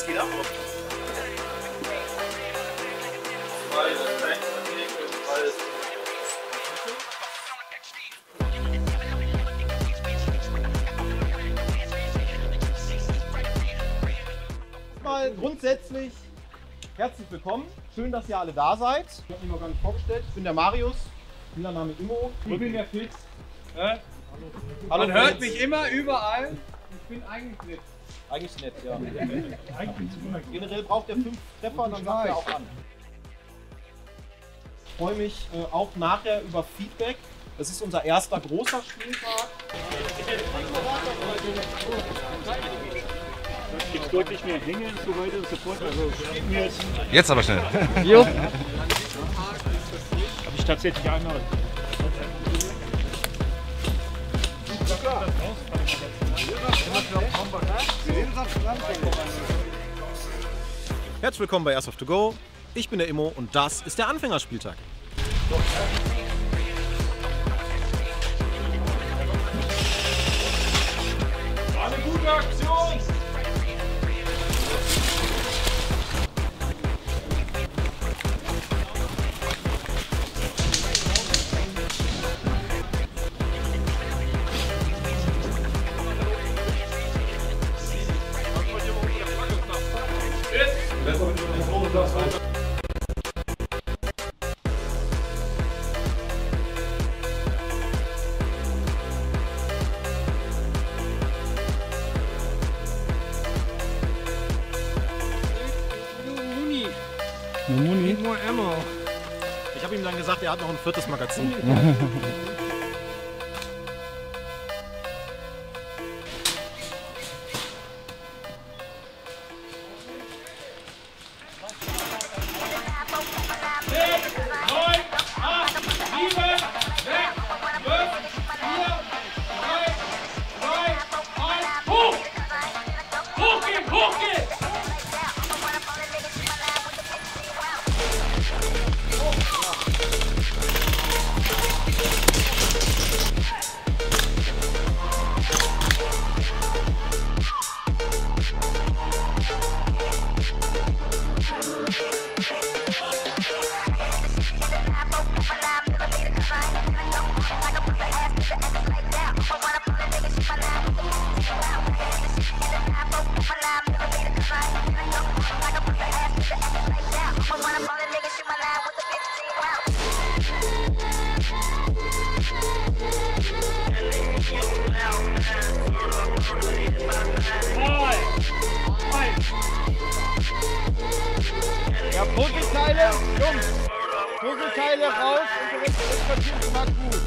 Was geht ab? Mal grundsätzlich herzlich willkommen. Schön, dass ihr alle da seid. Ich habe mich noch gar nicht vorgestellt. Ich bin der Marius, Spielername Immo. Ich bin der Fitz. Hallo, Man hört mich immer überall. Ich bin eigentlich nett. Eigentlich nett, ja. Generell braucht er 5 Treffer, dann sagt er auch an. Ich freue mich auch nachher über Feedback. Das ist unser erster großer Spieltag. Gibt deutlich mehr Hänge und so weiter und so fort. Also Jetzt aber schnell. habe ich tatsächlich einmal. Herzlich willkommen bei Airsoft to Go. Ich bin der Immo und das ist der Anfängerspieltag. War eine gute Aktion. Ich habe ihm dann gesagt, er hat noch ein 4. Magazin. Ja, Puzzleteile, Jungs, Puzzleteile raus und das macht gut.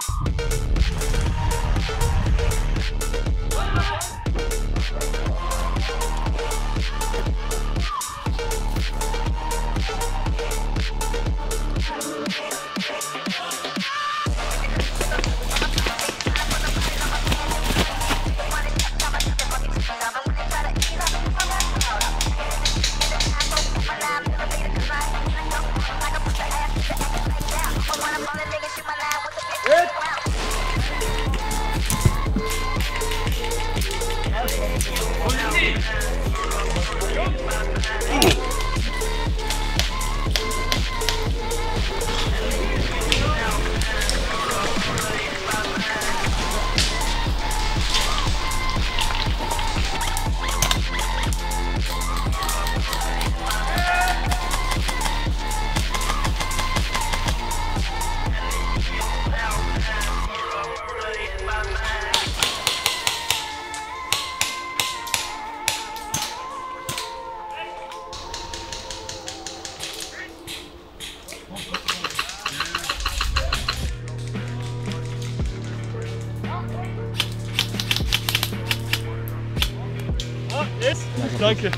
Danke.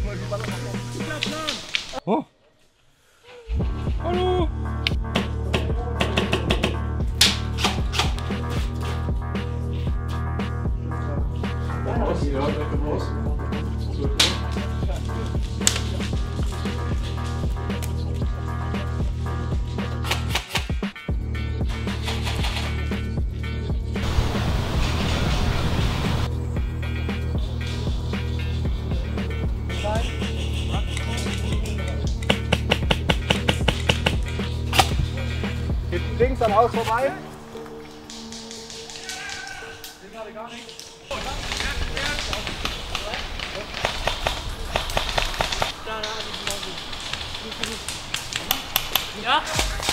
Oh. Hallo. Nein. vorbei. Ja?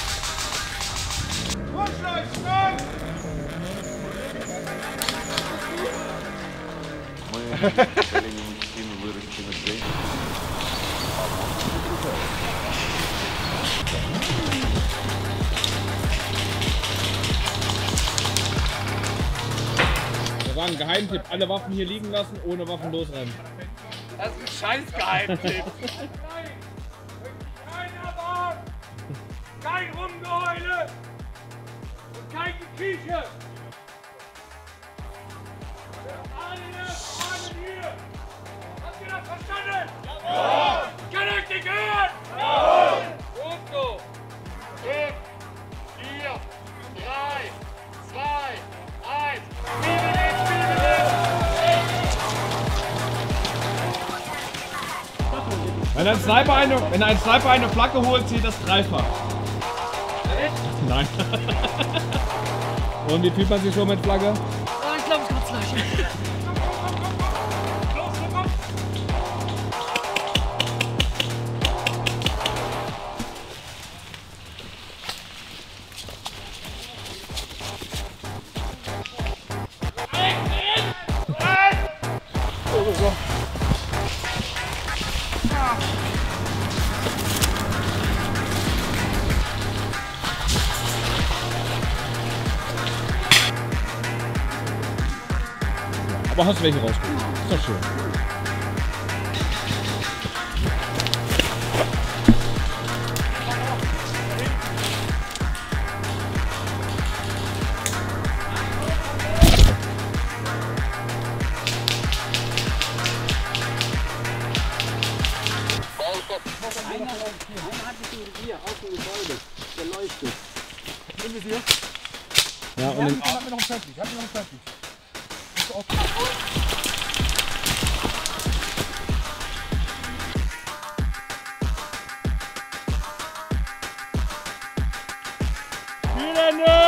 Das war ein Geheimtipp. Alle Waffen hier liegen lassen, ohne Waffen losrennen. Das ist ein scheiß Geheimtipp. Kein Rumgeheule und kein Gekieche. Alle hier. Habt ihr das verstanden? Ja! Kann euch nicht hören? Ja! Gut so. 5, 4, 3, 2, 1. Wenn ein Sniper eine Flagge holt, zählt das dreifach. Nein. Und wie fühlt man sich so mit Flagge? Oh, ich glaube, ich hab's gleich. Aber hast du welche rausgeholt? Ist doch schön. Ja, und den Hat mir noch ein Feldlicht. Spielen